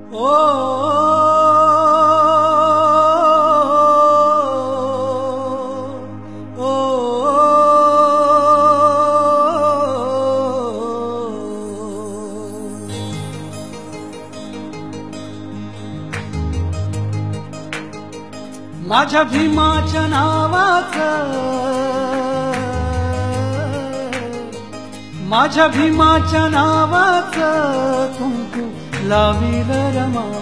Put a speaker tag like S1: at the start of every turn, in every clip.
S1: ओ माझ्या भीमाच्या नावाचं, माझ्या भीमाच्या नावाचं कुंकू लाविलं रमाला.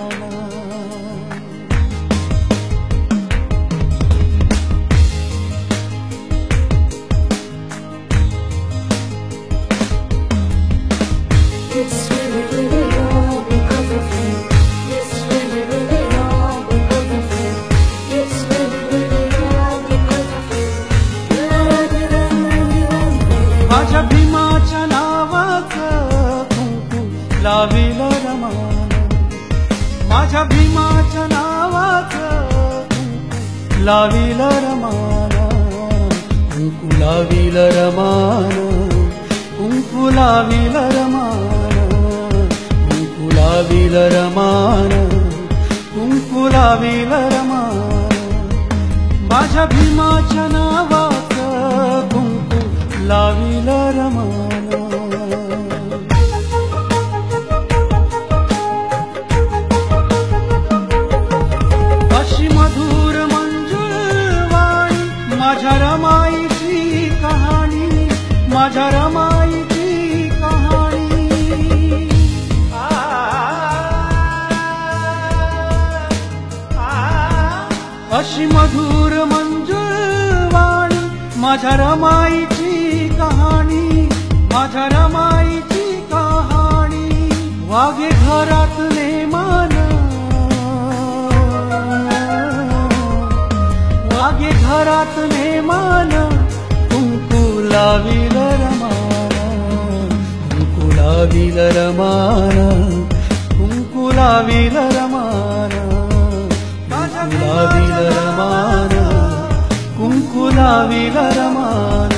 S1: माझ्या भीमाच्या नावाचं कुंकू लाविलं रमाला. माझ्या भीमाच्या नावाचं कुंकू लाविलं रमाला. कुंकू लाविलं रमाला, कुंकू लाविलं रमाला, कुंकू लाविलं रमाला, कुंकू लाविलं रमाला. माझ्या भीमाच्या नावाचं कुंकू लाविलं रमाला. अशी मधुर मंजुळ वाणी माझ्या रमाईची कहाणी, माझ्या रमाईची कहाणी. अशी मधुर मंजुळ वाणी माझ्या रमाईची कहाणी, माझ्या रमाईची कहाणी. वागे घरातले मान, वागे घरातले मान, कुंकू लाविलं रमाला. कुंकू लाविलं रमाला, कुंकू लाविलं रमाला, कुंकू लाविलं रमाला, कुंकू लाविलं रमाला.